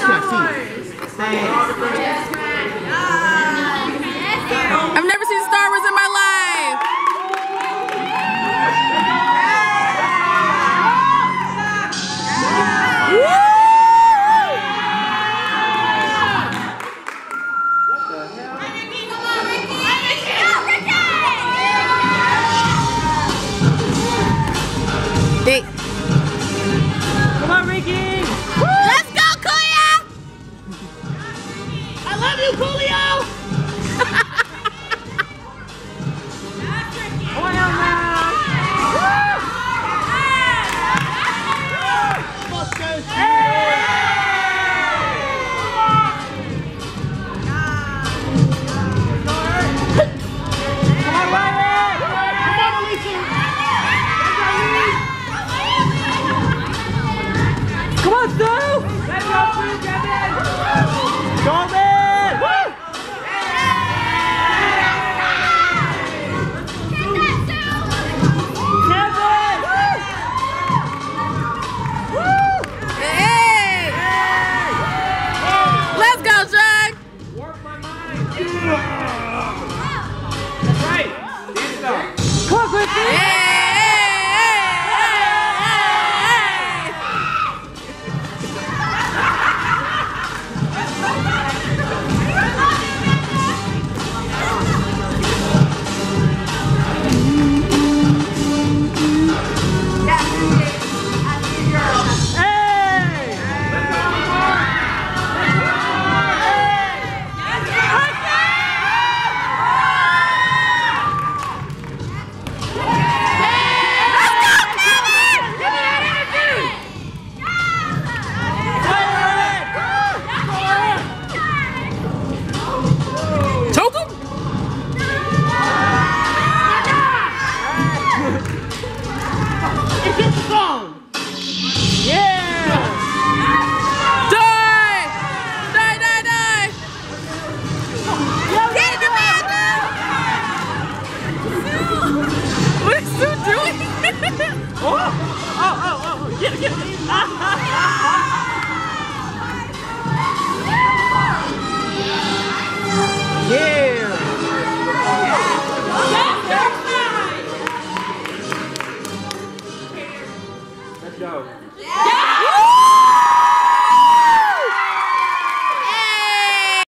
can't see it. I've never seen Star Wars in my life. Hey. Come on, Ricky! Let's go, Coolio! I love you, Coolio! Come on, Elma! Come on, Stu! Let's go, Kevin! Go, man! Woo! Kevin! Woo! Hey! Let's go, Jack! Work my mind! That's right! Stand up! Come on, Christy! Hey! Oh! Get it!